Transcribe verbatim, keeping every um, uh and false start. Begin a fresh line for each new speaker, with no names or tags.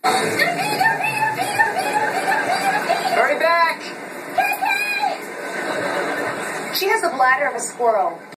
Hurry back!
She has the bladder of a squirrel.